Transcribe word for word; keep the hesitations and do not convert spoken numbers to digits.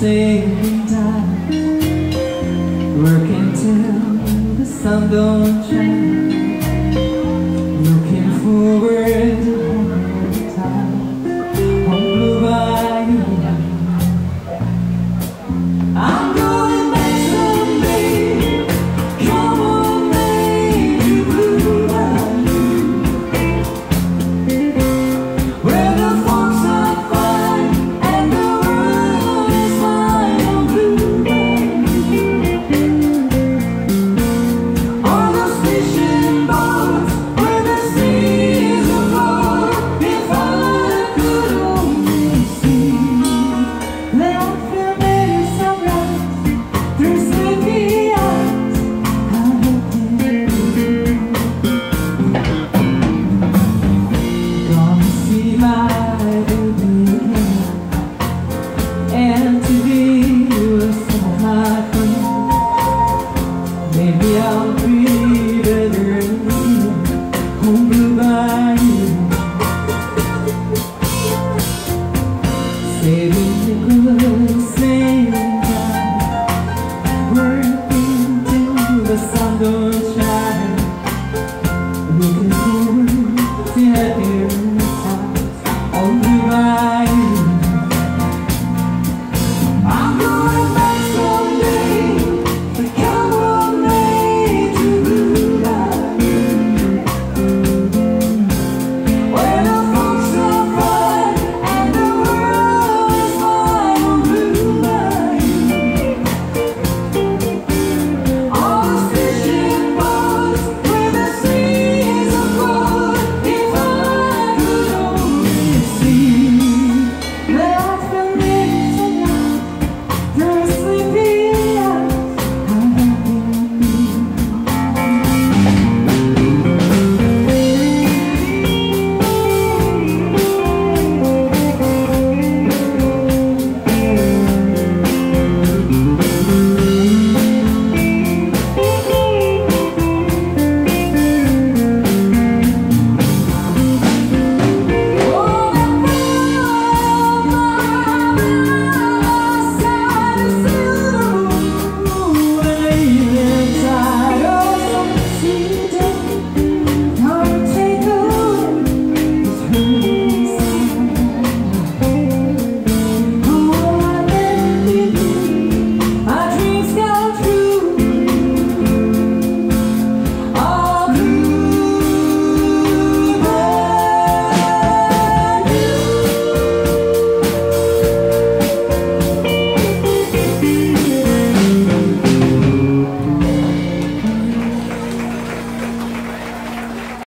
same time, working till the sun don't shine, looking forward to home time on Blue Bayou. I'm going back someday, come on baby, Blue Bayou, where the folks are fine and the world is mine on Blue Bayou. All those fishing boats where the seas are full, if I could only see that familiar sunrise through sleepy eyes, I hope it will. Gonna see my baby again, and to be with some of my friends. Maybe I'll be better again on Blue Bayou, saving nickels same time, working till the sun don't shine, looking for